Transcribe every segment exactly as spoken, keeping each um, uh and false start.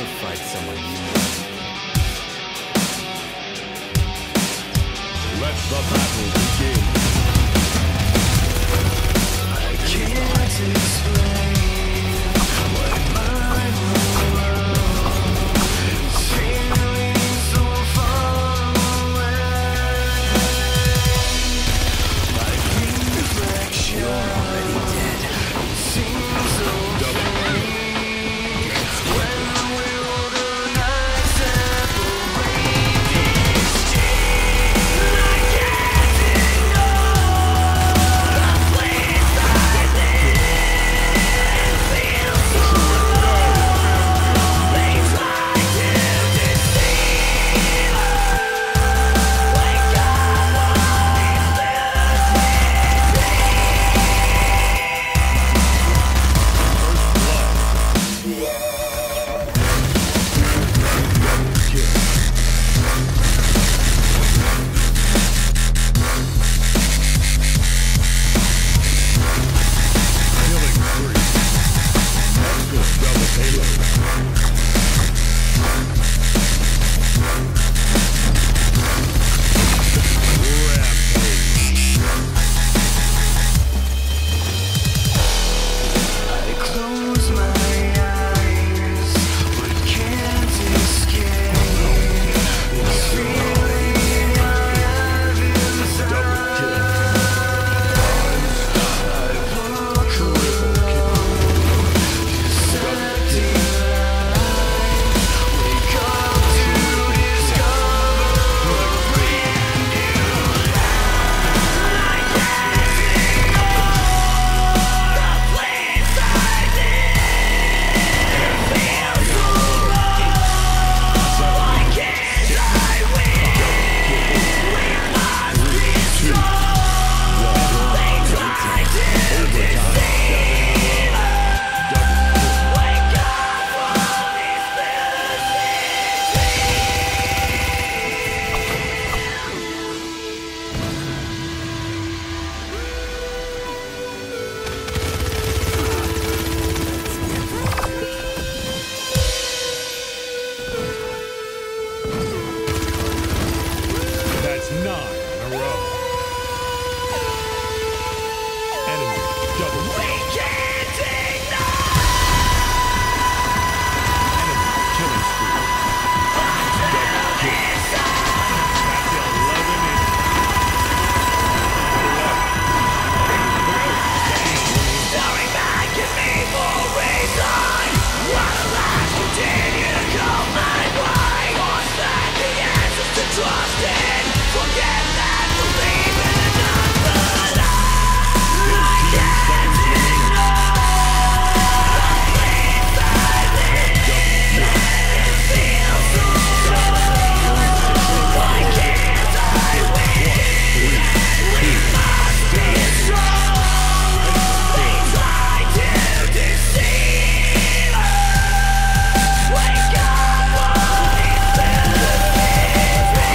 fight someone you know. Let the battle begin. I can't explain what my world is feeling so far away. My reflection, you're already dead. Seems so fake when we hold the night separate these days. I can't ignore the place I've been. Feel so alone. They try to deceive us. Wake up, all these Killing spree. Extra double payload. Rampage. I close my eyes, but can't escape this feeling I have inside. I walk alone, dissecting life, wake up to discover a brand new life. I can't ignore the place I've been. Feel so low. Why can't I win? We must be strong. They try to deceive us. Wake up, all these That's nine in a row. Enemy double We kill. can't ignore Enemy killing spree. Double kill. That's eleven in. Staring back at me for a reason. While the lies continue to call my way. Was that the answers to trust in? Forget that, believe in enough, but I can't ignore the place I've been. It feels so good. Why can't I win? We must be strong. They try to deceive us. Wake up, all these benefits. I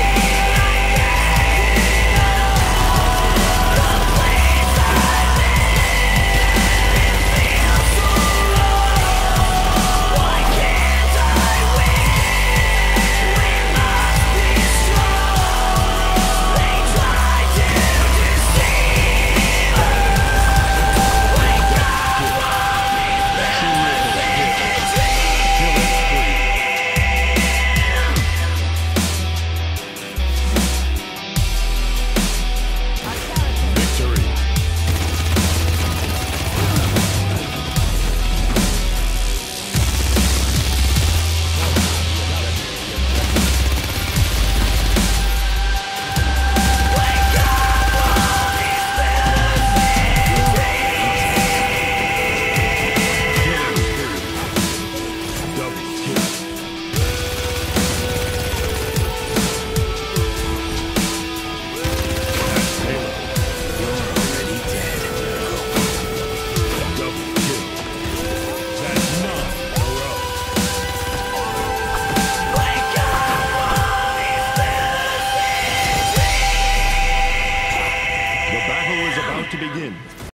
can't ignore the place I've been. It feels so low. Why can't I win? We must be strong. They try to deceive us. Wake up, all these benefits. Killing spree. Victory. Wake up, all these benefits. Killing spree. Double kill. That's payload. You're already dead. Double kill. That's nine in a row. Wake up, all these benefits. The battle is about to begin.